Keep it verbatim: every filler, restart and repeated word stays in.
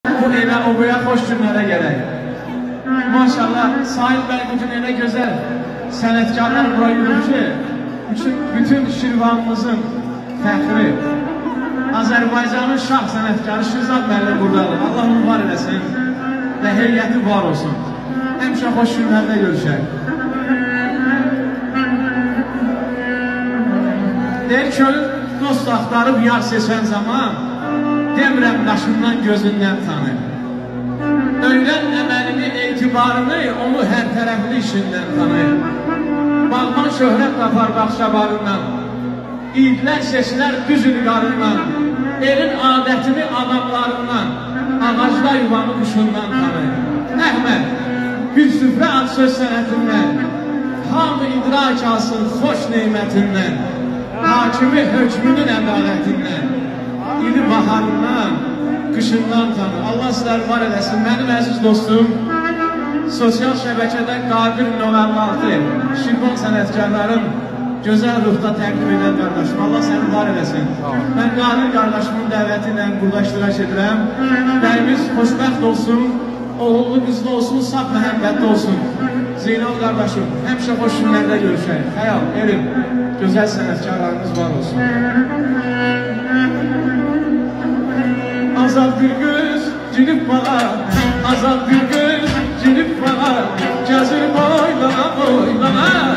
Bu evə o boya xoş günlərə gələk. Maşallah, Sahil bəy bugün elə gözəl sənətkarlar bura yürür ki, bütün Şirvanımızın fəxri, Azərbaycanın şah sənətkarı Şirzad müəllim buradadır. Allah onu var eləsin və heyəti var olsun. Həmişə xoş günlərdə görüşək. Deyir ki, dost axtarıb yar seçən zaman, demirəm qaşından gözündən tanır. Öyrən əməlini, etibarını, onu hər tərəfli işindən tanır. Bağman şöhrət tapar baxşabarından, İdlər seçilər düz ilqarından, elin adətini adamlarından, ağacda yuvanı quşundan tanır. Əhməd, bir süfrə ad söz sənətindən, hamı idrak alsın xoş neymətindən, hakimi hökmünün ədalətindən, ili baharından, qışından tanır. Allah sizlər var eləsin. Mənim əziz dostum, sosial şəbəkədə Qadir nömrə altı Şirvan sənətkarların gözəl ruhda təqdim edən qardaşım. Allah səni var eləsin. Mən Qadir qardaşımın dəvəti ilə burada iştirak edirəm. Bəyimiz xoşbəxt olsun, oğullu qızlı olsun, saf məhəbbətli olsun. Zeynal qardaşım, həmişə xoş günlərdə görüşək. Xəyal, elim, gözəl sənətkarlarımız var olsun. Azad bir göz girib bağa, azad bir göz girib bağa, gəzir boylana boylana.